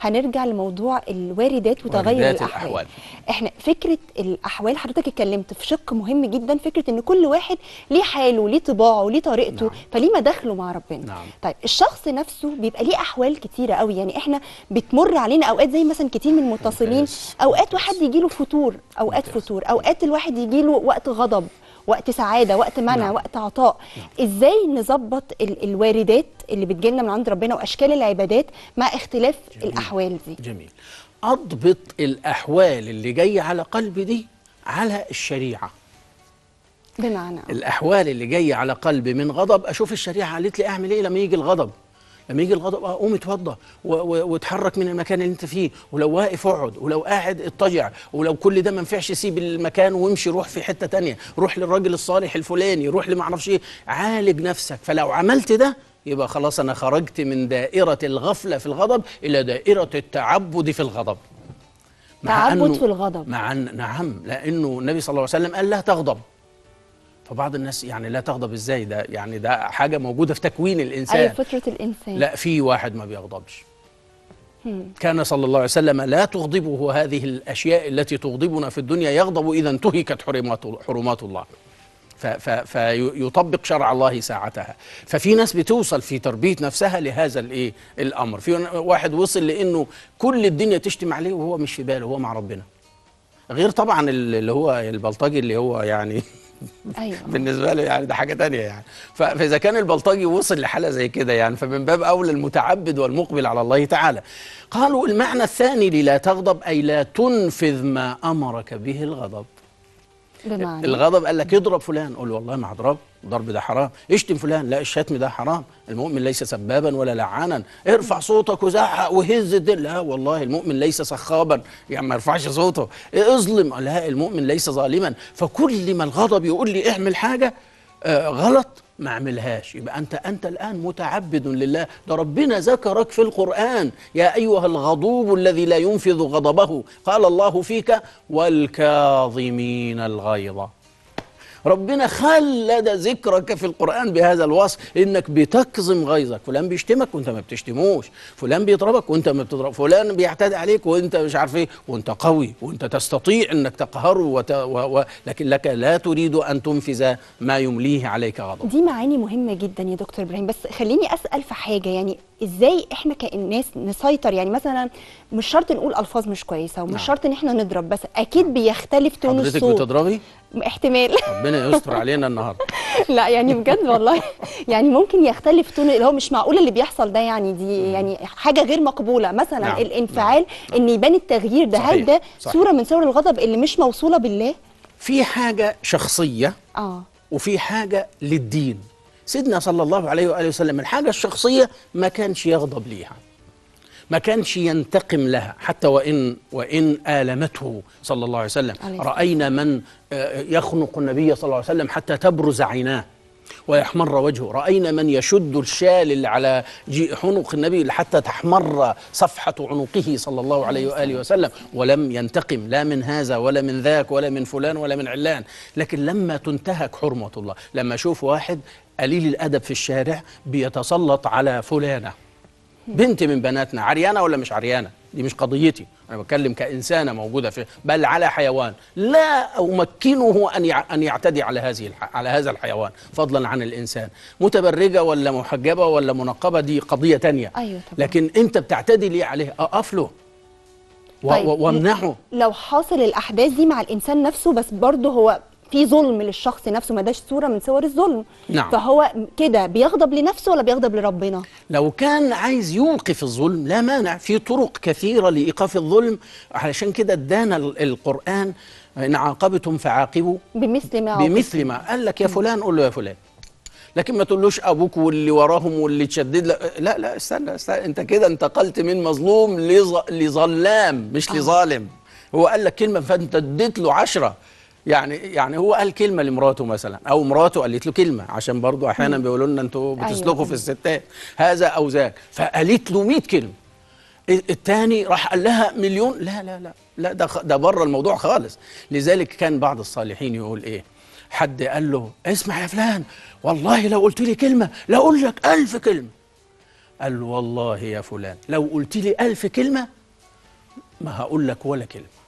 هنرجع لموضوع الواردات وتغير الأحوال. احنا فكرة الأحوال حضرتك اتكلمت في شق مهم جدا، فكرة ان كل واحد ليه حاله ليه طباعه ليه طريقته، فليه مداخله مع ربنا. طيب الشخص نفسه بيبقى ليه أحوال كتيرة قوي، يعني احنا بتمر علينا أوقات زي مثلا كتير من المتصلين، أوقات واحد يجيله فتور، أوقات الواحد يجيله وقت غضب، وقت سعادة، وقت منع، وقت عطاء. ازاي نظبط الواردات اللي بتجيلنا من عند ربنا واشكال العبادات مع اختلاف الاحوال دي؟ جميل. اضبط الاحوال اللي جايه على قلبي دي على الشريعه. بمعنى الاحوال اللي جايه على قلبي من غضب، اشوف الشريعه قالت لي اعمل ايه لما يجي الغضب. لما يجي الغضب قوم اتوضى واتحرك من المكان اللي انت فيه، ولو واقف اقعد، ولو قاعد اضطجع، ولو كل ده ما ينفعش سيب المكان وامشي روح في حته تانية، روح للراجل الصالح الفلاني، روح لما اعرفش ايه، عالج نفسك. فلو عملت ده يبقى خلاص انا خرجت من دائره الغفله في الغضب الى دائره التعبد في الغضب. تعبد في الغضب. نعم، لانه النبي صلى الله عليه وسلم قال لا تغضب. فبعض الناس يعني لا تغضب ازاي؟ ده يعني ده حاجه موجوده في تكوين الانسان. اي فطره الانسان. لا، في واحد ما بيغضبش. كان صلى الله عليه وسلم لا تغضبه هذه الاشياء التي تغضبنا في الدنيا، يغضب اذا انتهكت حرمات الله، فيطبق شرع الله ساعتها. ففي ناس بتوصل في تربيه نفسها لهذا الامر. في واحد وصل لانه كل الدنيا تشتم عليه وهو مش في باله، هو مع ربنا. غير طبعا اللي هو البلطجي اللي هو يعني أيوة. بالنسبه له يعني ده حاجه تانية يعني. فاذا كان البلطجي وصل لحاله زي كده يعني، فمن باب اولى المتعبد والمقبل على الله تعالى. قالوا المعنى الثاني للا تغضب اي لا تنفذ ما امرك به الغضب. بمعنى الغضب قال لك اضرب فلان، قول له والله ما هضرب، الضرب ده حرام. اشتم فلان، لا الشتم ده حرام، المؤمن ليس سبابا ولا لعانا. ارفع صوتك وزعق وهز الدل، لا والله المؤمن ليس سخابا، يعني ما يرفعش صوته. اظلم، لا المؤمن ليس ظالما. فكل ما الغضب يقول لي اعمل حاجه غلط ما اعملهاش، يبقى انت الان متعبد لله. ده ربنا ذكرك في القرآن، يا ايها الغضوب الذي لا ينفذ غضبه، قال الله فيك والكاظمين الغيظ. ربنا خلد ذكرك في القرآن بهذا الوصف، انك بتكظم غيظك. فلان بيشتمك وانت ما بتشتموش، فلان بيضربك وانت ما بتضرب، فلان بيعتدي عليك وانت مش عارف ايه، وانت قوي وانت تستطيع انك تقهره لكن لك لا تريد ان تنفذ ما يمليه عليك غضب. دي معاني مهمة جدا يا دكتور ابراهيم، بس خليني اسأل في حاجة، يعني ازاي احنا كالناس نسيطر؟ يعني مثلا مش شرط نقول الفاظ مش كويسة، ومش شرط ان احنا نضرب، بس اكيد بيختلف تون الصوت. حضرتك بتضربي؟ احتمال. ربنا يستر علينا النهارده. لا يعني بجد والله، يعني ممكن يختلف تون، اللي هو مش معقول اللي بيحصل ده، يعني دي يعني حاجه غير مقبوله. مثلا نعم. الانفعال، ان يبان التغيير ده، هل ده صوره من صور الغضب اللي مش موصوله بالله؟ في حاجه شخصيه وفي حاجه للدين. سيدنا صلى الله عليه واله وسلم الحاجه الشخصيه ما كانش يغضب ليها، ما كانش ينتقم لها، حتى وإن آلمته صلى الله عليه وسلم. رأينا من يخنق النبي صلى الله عليه وسلم حتى تبرز عيناه ويحمر وجهه، رأينا من يشد الشال اللي على عنق النبي حتى تحمر صفحة عنقه صلى الله عليه وآله وسلم، ولم ينتقم لا من هذا ولا من ذاك ولا من فلان ولا من علان. لكن لما تنتهك حرمة الله، لما أشوف واحد قليل الأدب في الشارع بيتسلط على فلانة بنت من بناتنا، عريانة ولا مش عريانة، دي مش قضيتي، أنا بتكلم كإنسانة موجودة في، بل على حيوان، لا أمكنه أن يعتدي على هذا الحيوان، فضلا عن الإنسان. متبرجة ولا محجبة ولا منقبة دي قضية تانية. أيوة طبعا. لكن أنت بتعتدي ليه عليه؟ أقف له وامنعه. لو حاصل الأحداث دي مع الإنسان نفسه، بس برضه هو في ظلم للشخص نفسه، ما داش صورة من صور الظلم. نعم. فهو كده بيغضب لنفسه ولا بيغضب لربنا؟ لو كان عايز يوقف الظلم لا مانع، في طرق كثيرة لإيقاف الظلم. علشان كده ادانا القرآن إن عاقبتم فعاقبوا بمثل ما قال لك. يا فلان قول له يا فلان، لكن ما تقولوش ابوك واللي وراهم واللي تشدد. لا استنى انت كده انتقلت من مظلوم لظلام مش لظالم. هو قال لك كلمة فانت اديت له 10. يعني هو قال كلمة لمراته مثلا، أو مراته قالت له كلمة، عشان برضو أحيانا بيقولوا لنا أنتوا بتسلكوا في الستات هذا أو ذاك، فقالت له 100 كلمة. الثاني راح قال لها مليون. لا لا لا لا، ده بره الموضوع خالص. لذلك كان بعض الصالحين يقول إيه، حد قال له اسمع يا فلان، والله لو قلت لي كلمة لأقول لك 1000 كلمة. قال له والله يا فلان لو قلت لي 1000 كلمة ما هقول لك ولا كلمة.